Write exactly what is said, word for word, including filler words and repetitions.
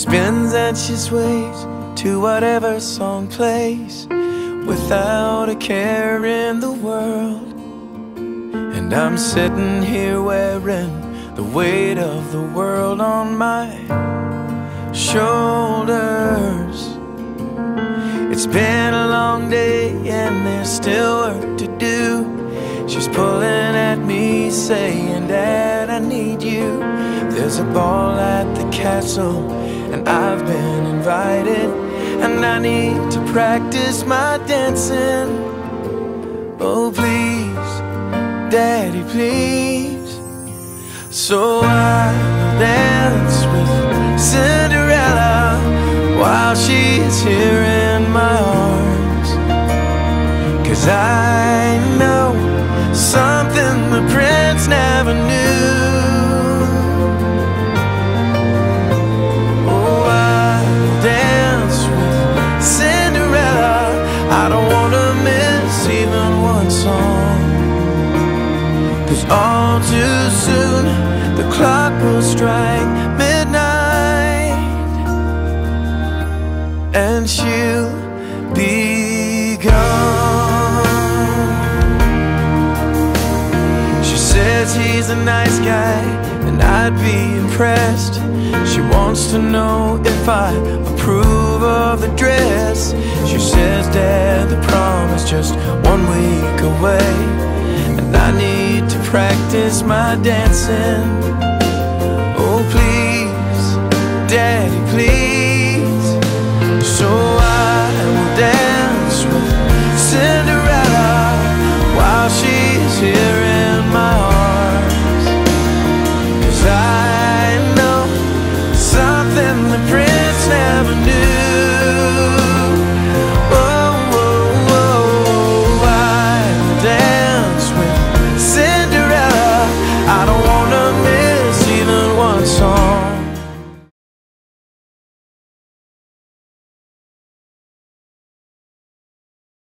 spins and she sways to whatever song plays, without a care in the world. And I'm sitting here wearing the weight of the world on my shoulders. It's been a long day and there's still work to do. She's pulling at me saying, Dad, I need you. There's a ball at the castle and I've been invited, and I need to practice my dancing. Oh please, Daddy, please. So I'll dance with Cinderella while she's here in my arms, 'cause I know something the prince never knew. Oh, I'll dance with Cinderella. I don't wanna miss even one song, 'cause all too soon the clock will strike midnight and she'll be gone. She says he's a nice guy and I'd be impressed. She wants to know if I approve of the dress. She says, Dad, the prom is just one week away, and I need to practice my dancing. Oh please, Daddy, please.